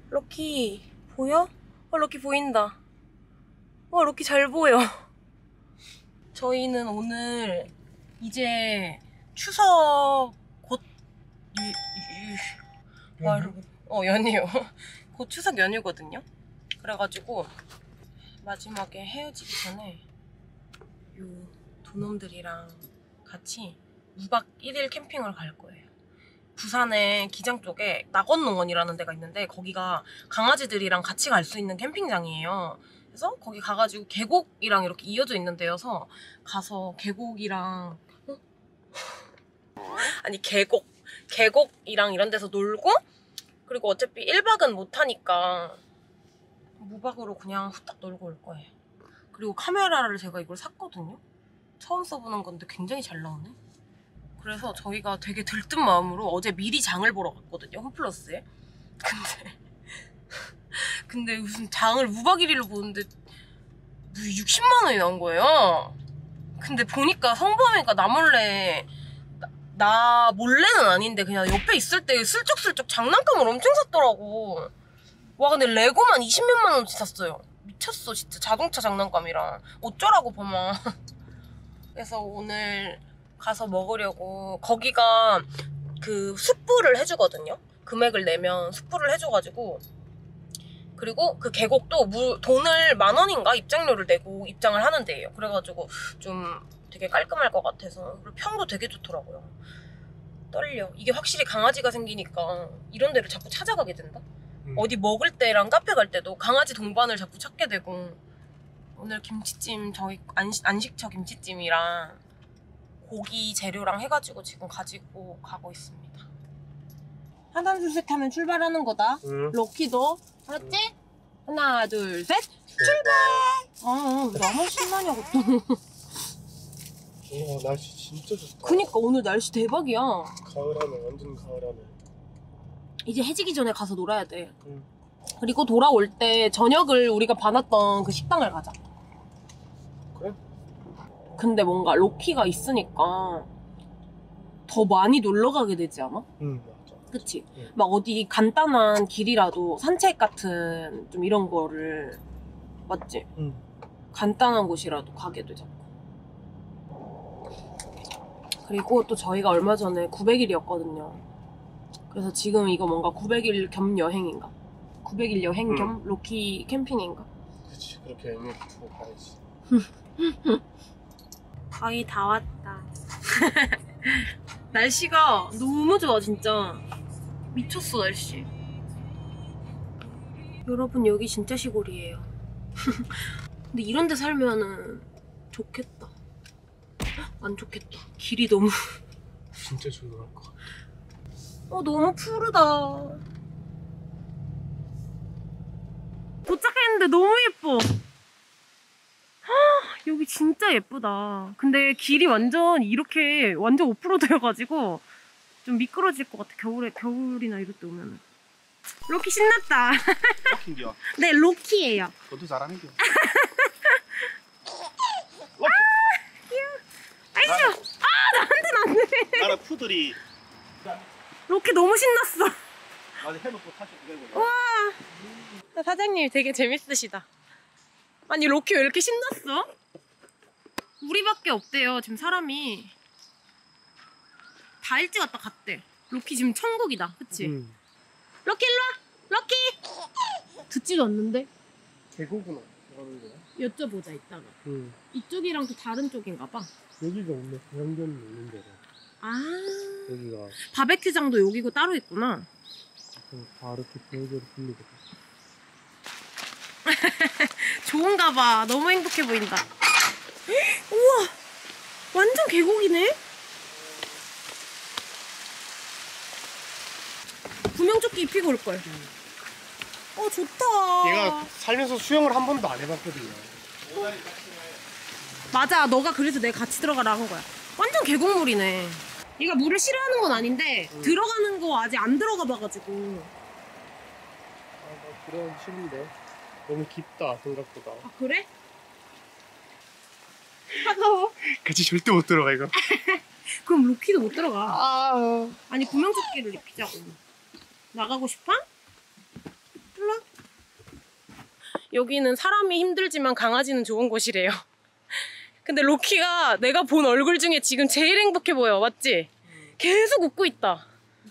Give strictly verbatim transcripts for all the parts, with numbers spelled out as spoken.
럭키 보여? 어, 럭키 보인다. 와, 럭키 잘 보여. 저희는 오늘 이제 추석 곧 유, 유, 와, 여러분. 어, 연휴. 곧 추석 연휴거든요. 그래가지고 마지막에 헤어지기 전에 요 도놈들이랑 같이 이 박 일 일 캠핑을 갈 거예요. 부산의 기장 쪽에 낙원농원이라는 데가 있는데 거기가 강아지들이랑 같이 갈 수 있는 캠핑장이에요. 그래서 거기 가가지고 계곡이랑 이렇게 이어져 있는 데여서 가서 계곡이랑 어? 아니 계곡 계곡이랑 이런 데서 놀고, 그리고 어차피 일 박은 못하니까 무박으로 그냥 후딱 놀고 올 거예요. 그리고 카메라를 제가 이걸 샀거든요. 처음 써보는 건데 굉장히 잘 나오네. 그래서 저희가 되게 들뜬 마음으로 어제 미리 장을 보러 갔거든요, 홈플러스에. 근데 근데 무슨 장을 무박 일 일로 보는데 육십만 원이 나온 거예요. 근데 보니까 성범이가 나 몰래 나, 나 몰래는 아닌데 그냥 옆에 있을 때 슬쩍슬쩍 장난감을 엄청 샀더라고. 와, 근데 레고만 이십몇만 원치 샀어요. 미쳤어 진짜. 자동차 장난감이랑 어쩌라고 보면. 그래서 오늘 가서 먹으려고. 거기가 그 숯불을 해주거든요. 금액을 내면 숯불을 해줘가지고. 그리고 그 계곡도 물, 돈을 만 원인가 입장료를 내고 입장을 하는 데예요. 그래가지고 좀 되게 깔끔할 것 같아서. 그리고 평도 되게 좋더라고요. 떨려. 이게 확실히 강아지가 생기니까 이런 데를 자꾸 찾아가게 된다. 음. 어디 먹을 때랑 카페 갈 때도 강아지 동반을 자꾸 찾게 되고. 오늘 김치찜, 저희 안식, 안식처 김치찜이랑 고기 재료랑 해가지고 지금 가지고 가고 있습니다. 하나 둘 셋 하면 출발하는 거다. 응. 럭키도 알았지? 응. 하나 둘 셋 출발! 아, 나만 신나냐고 또. 와, 날씨 진짜 좋다. 그니까 오늘 날씨 대박이야. 가을하네, 완전 가을하네. 이제 해지기 전에 가서 놀아야 돼. 응. 그리고 돌아올 때 저녁을 우리가 봐놨던 그 식당을 가자. 그래? 근데 뭔가 로키가 있으니까 더 많이 놀러 가게 되지 않아? 응, 맞아. 그치? 응. 막 어디 간단한 길이라도 산책 같은 좀 이런 거를, 맞지? 응. 간단한 곳이라도 가게 되잖아. 그리고 또 저희가 얼마 전에 구백 일이었거든요. 그래서 지금 이거 뭔가 구백 일 겸 여행인가? 구백 일 여행 겸 응. 로키 캠핑인가? 그치, 그렇게 의미 두고 가야지. 거의 다 왔다. 날씨가 너무 좋아 진짜. 미쳤어 날씨. 여러분 여기 진짜 시골이에요. 근데 이런 데 살면은 좋겠다. 안 좋겠다. 길이 너무 진짜 조용할 것 같아. 어 너무 푸르다. 도착했는데 너무 예뻐. 여기 진짜 예쁘다. 근데 길이 완전 이렇게 완전 오프로드여가지고 좀 미끄러질 것 같아. 겨울에, 겨울이나 이럴 때 오면은. 로키 신났다. 로키인겨? 네, 로키예요. 너도 잘하는겨? 아, 귀여워. 아이고. 아, 나한테 났네. 나는 푸들이. 로키 너무 신났어. 맞아, 해놓고 타시 되고. 와. 사장님 되게 재밌으시다. 아니, 로키 왜 이렇게 신났어? 우리밖에 없대요, 지금 사람이. 다 일찍 왔다 갔대. 로키 지금 천국이다, 그치? 응. 로키 일로와! 로키! 듣지도 않는데? 계곡은 어디 가는 거야? 여쭤보자, 이따가. 응. 이쪽이랑 또 다른 쪽인가 봐. 여기가 없네, 고향견이 있는 데가. 아. 여기가. 바베큐장도 여기고 따로 있구나. 다 이렇게 별개로 풀리거든. 좋은가 봐. 너무 행복해 보인다. 우와! 완전 계곡이네? 구명조끼 입히고 올걸. 음. 어, 좋다. 얘가 살면서 수영을 한 번도 안 해봤거든요. 어. 맞아. 너가 그래서 내가 같이 들어가라 한 거야. 완전 계곡물이네. 얘가 물을 싫어하는 건 아닌데 음. 들어가는 거 아직 안 들어가 봐가지고. 아, 나 들어가기 싫은데. 너무 깊다, 생각보다. 아, 그래? 차가워. 같이 절대 못 들어가, 이거. 그럼 로키도 못 들어가. 아. 아니, 구명조끼를 입히자고. 나가고 싶어? 일로 여기는 사람이 힘들지만 강아지는 좋은 곳이래요. 근데 로키가 내가 본 얼굴 중에 지금 제일 행복해 보여. 맞지? 계속 웃고 있다.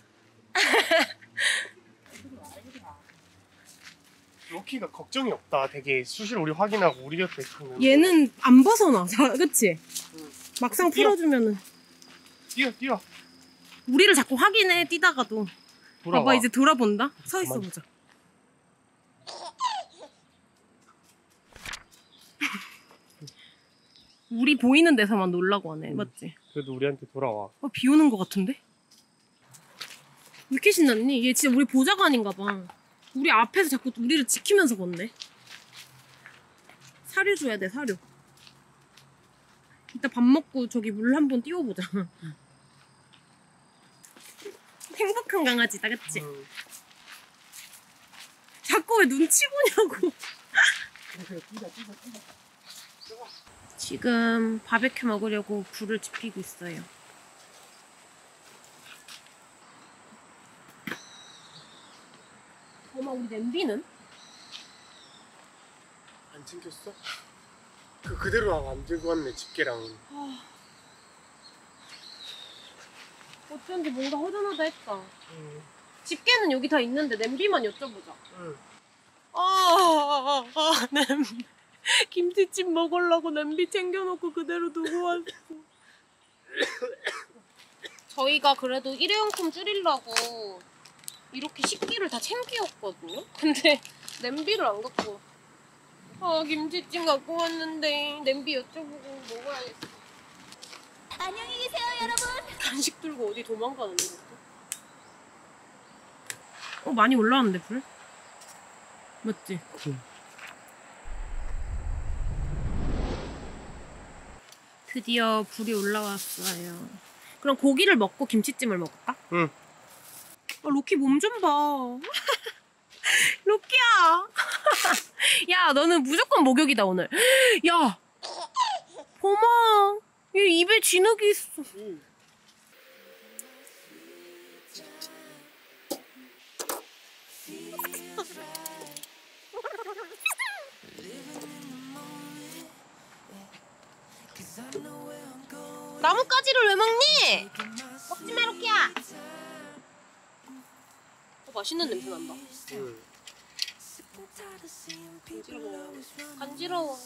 로키가 걱정이 없다. 되게 수시로 우리 확인하고 우리 곁에 있으면. 얘는 안 벗어나. 자, 그치? 응. 막상 뛰어. 풀어주면은. 뛰어 뛰어. 우리를 자꾸 확인해, 뛰다가도. 돌아와. 봐봐, 이제 돌아본다. 서 있어 가만히. 보자. 우리 보이는 데서만 놀라고 하네. 응. 맞지? 그래도 우리한테 돌아와. 어, 비 오는 것 같은데? 왜 이렇게 신났니? 얘 진짜 우리 보좌관인가 봐. 우리 앞에서 자꾸 우리를 지키면서 걷네. 사료 줘야 돼, 사료. 이따 밥 먹고 저기 물 한번 띄워보자. 행복한 강아지다, 그치? 응. 자꾸 왜 눈치 보냐고. 지금 바베큐 먹으려고 불을 지피고 있어요. 어머, 우리 냄비는? 안 챙겼어? 그 그대로 안 들고 왔네 집게랑. 어쩐지 뭔가 허전하다 했다. 응. 집게는 여기 다 있는데 냄비만 여쭤보자. 응. 아, 아, 아, 냄비. 김치찜 먹으려고 냄비 챙겨놓고 그대로 두고 왔어. 저희가 그래도 일회용품 줄이려고 이렇게 식기를 다 챙기었거든요? 근데 냄비를 안 갖고. 아, 김치찜 갖고 왔는데 냄비 여쭤보고 먹어야겠어. 안녕히 계세요, 여러분. 간식 들고 어디 도망가는데? 어, 많이 올라왔는데 불? 맞지? 응. 드디어 불이 올라왔어요. 그럼 고기를 먹고 김치찜을 먹을까? 응. 아, 로키 몸 좀 봐. 로키야. 야, 너는 무조건 목욕이다 오늘. 야, 어머, 얘 입에 진흙이 있어. 응. 나뭇가지를 왜 먹니? 먹지 마, 로키야. 어, 맛있는 냄새 난다. 응. 간지러워. 간지러워.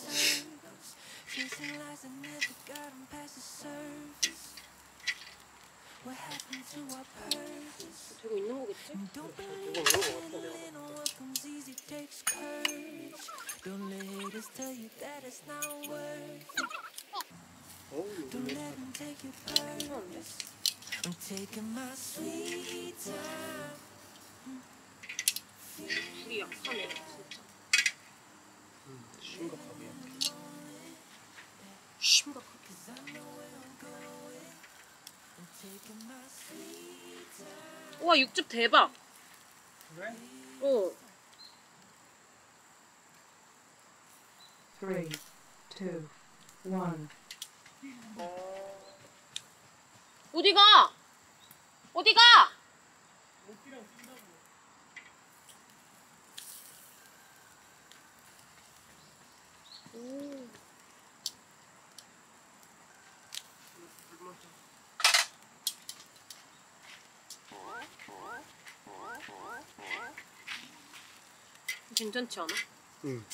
되고 있는 거겠지? 이건 이런 거 같아 내가. 어우, 이상한데? 불이 약하네, 진짜. 음, 심각하게. 심각하게. 우와, 육즙 대박. 그래? 어. Three, two, one. 어디가? 어디가? 오. 괜찮지 않아? 응.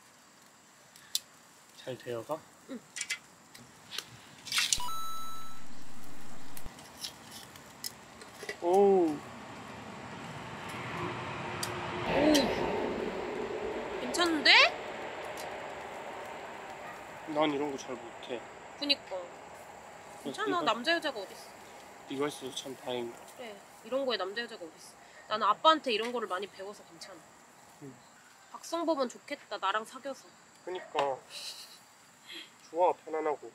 잘 되어가? 응. 오. 오. 괜찮은데? 난 이런 거 잘 못해. 그니까. 괜찮아. 이거- 남자 여자가 어딨어. 이거 있어서 참 다행이다. 그래. 이런 거에 남자 여자가 어딨어. 나는 아빠한테 이런 거를 많이 배워서 괜찮아. 응. 박성범은 좋겠다. 나랑 사귀어서. 그니까 좋아 편안하고.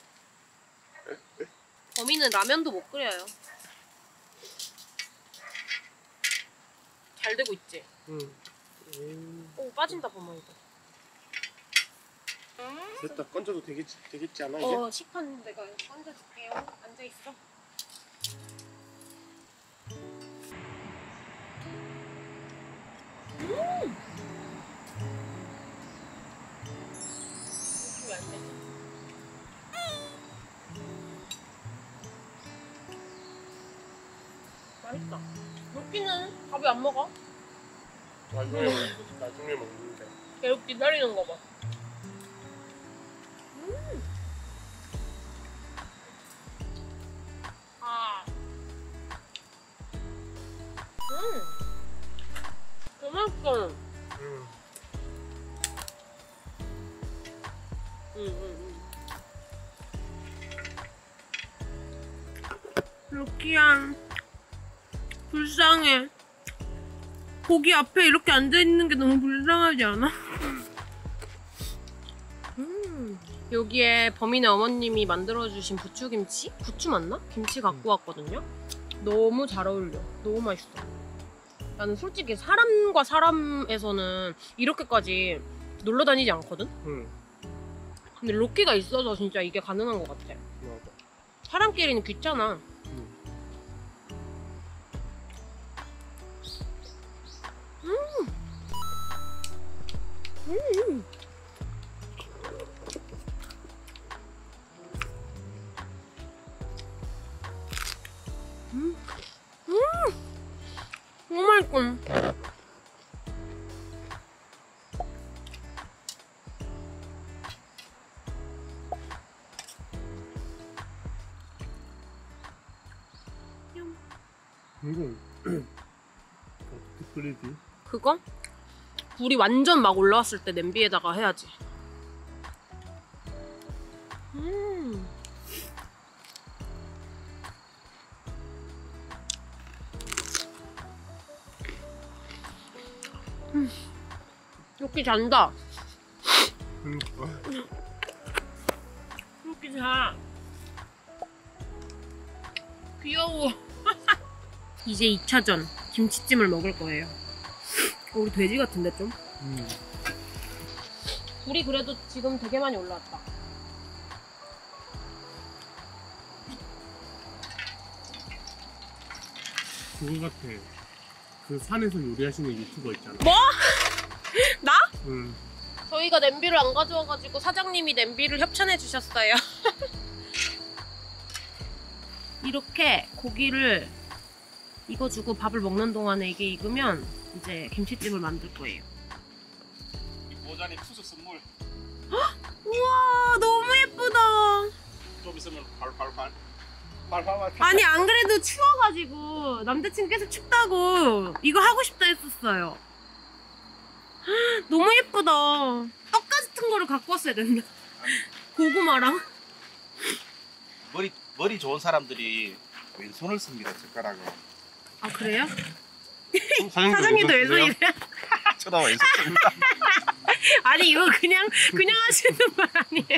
범인은 라면도 못 끓여요. 잘 되고 있지? 응. 음, 오, 빠진다, 범아 이거. 됐다 건져도 되겠지 되겠지 않아 이제? 어, 식판 내가 얹어줄게요. 앉아있어. 음! 맛있다. 럭키는 밥이 안 먹어? 나중에 먹- 나중에 먹는데. 계속 기다리는 거 봐. 음. 아. 음. 그 맛있어. 음. 응, 응, 응. 럭키야, 불쌍해. 고기 앞에 이렇게 앉아있는 게 너무 불쌍하지 않아? 음. 여기에 범인의 어머님이 만들어주신 부추김치? 부추 맞나? 김치 갖고 왔거든요? 너무 잘 어울려. 너무 맛있어. 나는 솔직히 사람과 사람에서는 이렇게까지 놀러 다니지 않거든? 응. 근데 로키가 있어서 진짜 이게 가능한 것 같아. 맞아. 사람끼리는 귀찮아. 응. 음. 음. 음. 너무 맛있어. 이거 어떻게 끓이지? 그거? 불이 완전 막 올라왔을 때 냄비에다가 해야지. 음. 음. 이렇게 잔다. 그러니까. 이렇게 자. 귀여워. 이제 이 차전 김치찜을 먹을 거예요. 어, 우리 돼지 같은데 좀? 음. 불이 그래도 지금 되게 많이 올라왔다. 그거 같아. 그 산에서 요리하시는 유튜버 있잖아. 뭐? 나? 응. 저희가 냄비를 안 가져와가지고 사장님이 냄비를 협찬해 주셨어요. 이렇게 고기를 익어주고 밥을 먹는 동안에 이게 익으면 이제 김치찜을 만들 거예요. 이 모자니 푸스 선물. 우와, 너무 예쁘다. 좀 있으면 팔팔팔. 팔팔팔. 아니, 안 그래도 추워가지고 남자친구 계속 춥다고 이거 하고 싶다 했었어요. 헉, 너무 예쁘다. 떡 같은 거를 갖고 왔어야 된다. 고구마랑. 머리 머리 좋은 사람들이 왼손을 씁니다. 젓가락을. 아, 그래요? 사장님도 사장님도 왼손 쓰세요? 왼손이세요? 저도 왼손 씁니다. 아니, 이거 그냥 그냥 하시는 말 아니에요?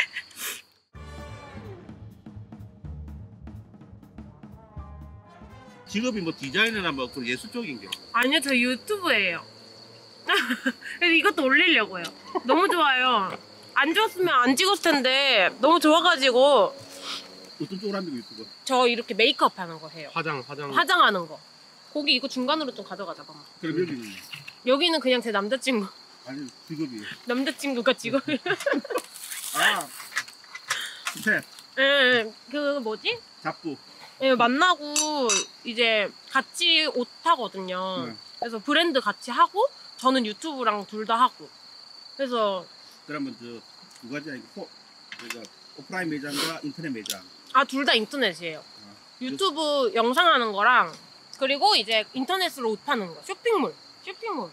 직업이 뭐 디자이너나 뭐 그 예술 쪽인겨. 아니요, 저 유튜브예요. 그래서 이것도 올리려고요. 너무 좋아요. 안 좋았으면 안 찍었을 텐데 너무 좋아가지고. 어떤 쪽으로 하는 거 유튜브? 저 이렇게 메이크업 하는 거 해요. 화장 화장. 화장하는 거. 고기 이거 중간으로 좀 가져가자, 봐봐. 그럼 여기는 여기는 그냥 제 남자친구. 아니 직업이. 남자친구가 직업. 아. 스텝. 예, 그 뭐지? 잡부. 예, 만나고 이제 같이 옷 하거든요. 네. 그래서 브랜드 같이 하고 저는 유튜브랑 둘 다 하고. 그래서 그러면 저 두 가지 아니고 포 그러니까 오프라인 매장과 인터넷 매장. 아, 둘 다 인터넷이에요. 아, 유튜브 영상 하는 거랑 그리고 이제 인터넷으로 옷 파는 거. 쇼핑몰. 쇼핑몰.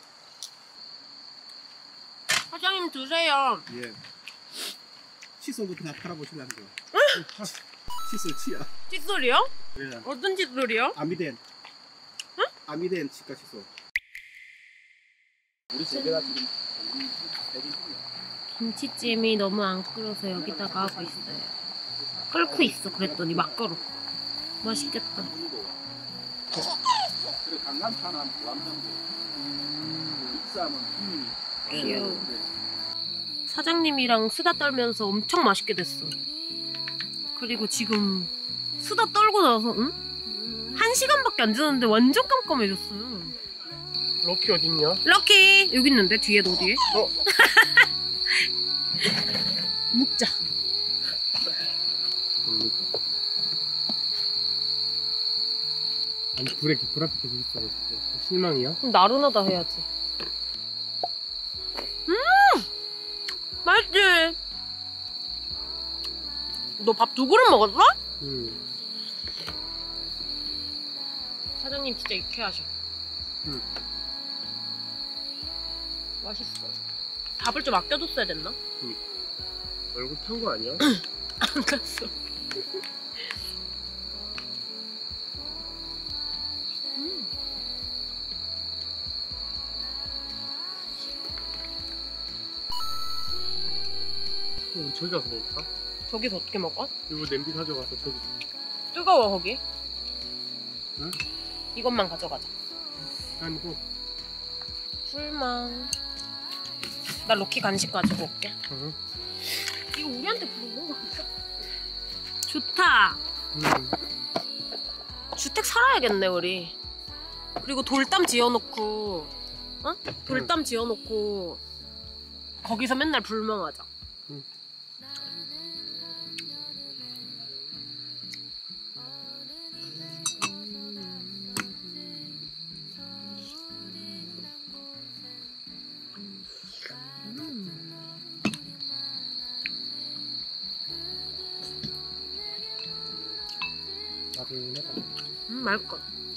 사장님 드세요. 예. 칫솔부터 다 팔아보시려는 거. 칫솔 치아. 칫솔이요? 예. 어떤 칫솔이요? 아미덴. 응? 아미덴 치과 칫솔. 우리 세계가 지금 김치찜이 너무 안 끓어서 여기다가 하고 있어요. 끓고 있어. 그랬더니 막 끓어. 맛있겠다. 그리고 강남차는 부암정도. 익사하면 귀여워. 사장님이랑 수다 떨면서 엄청 맛있게 됐어. 그리고 지금 수다 떨고 나서 응? 한 시간밖에 안 지났는데 완전 깜깜해졌어. 럭키 어딨냐? 럭키! 여기 있는데? 뒤에 너 뒤에? 어? 묵자. 아니 불에 불 앞에 계속 있어가지고 실망이야? 그럼 나른하다 해야지. 음! 맛있지? 너 밥 두 그릇 먹었어? 응. 사장님 진짜 유쾌하셔. 응. 맛있어. 밥을 좀 아껴뒀어야 됐나? 얼굴 탄 거 아니야? 안 갔어. 음. 우리 저기 가서 먹을까? 저기서 어떻게 먹어? 이거 냄비 가져가서 저기. 뜨거워 거기. 응? 이것만 가져가자. 아니고. 풀망. 나 로키 간식 가지고 올게. 응. 이거 우리한테 부르는 거 아니야? 좋다. 음. 주택 살아야겠네 우리. 그리고 돌담 지어놓고, 어? 돌담 지어놓고 거기서 맨날 불멍하자. 응. 나중에 음, 맛있어.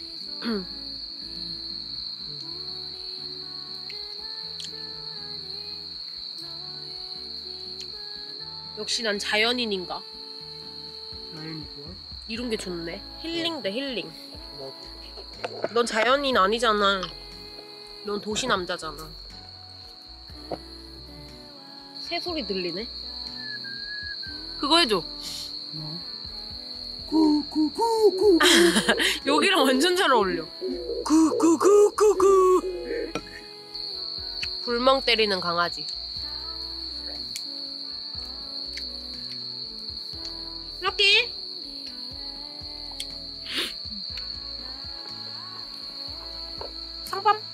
역시 난 자연인인가? 자연이 좋아? 이런 게 좋네. 힐링 대 힐링. 나 넌 자연인 아니잖아. 넌 도시 남자잖아. 새소리 들리네? 그거 해줘. 구구구구. 여기랑 완전 잘 어울려. 구구구구구. 불멍 때리는 강아지. 럭키. 상밤.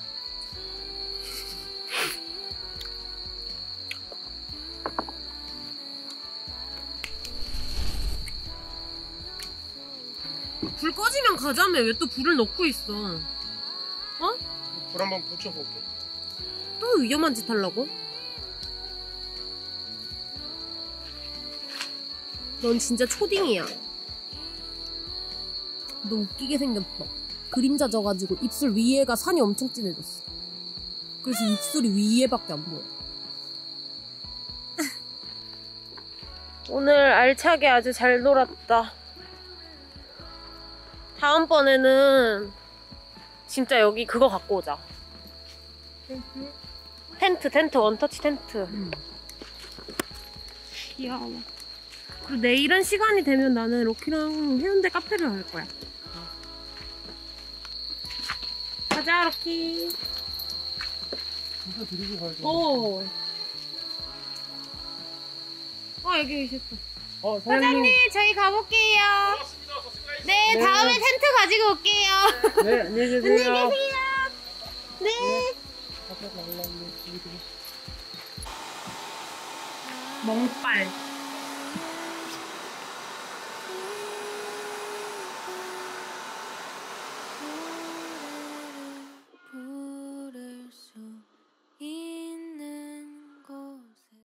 불 꺼지면 가자며. 왜 또 불을 넣고 있어? 어? 불 한번 붙여볼게. 또 위험한 짓 하려고? 넌 진짜 초딩이야. 너 웃기게 생겼다. 그림자 져가지고 입술 위에가 산이 엄청 진해졌어. 그래서 입술이 위에밖에 안 보여. 오늘 알차게 아주 잘 놀았다. 다음번에는 진짜 여기 그거 갖고 오자. 텐트, 텐트, 원터치 텐트. 귀여워. 그리고 내일은 시간이 되면 나는 로키랑 해운대 카페를 갈 거야. 가자, 로키. 진짜 데리고 가야지. 어. 어, 여기 계셨어. 어, 사장님, 저희 가볼게요. 네, 다음에 텐트 가지고 올게요. 네, 안녕히 계세요. 안녕히 계세요. 네. 멍빨.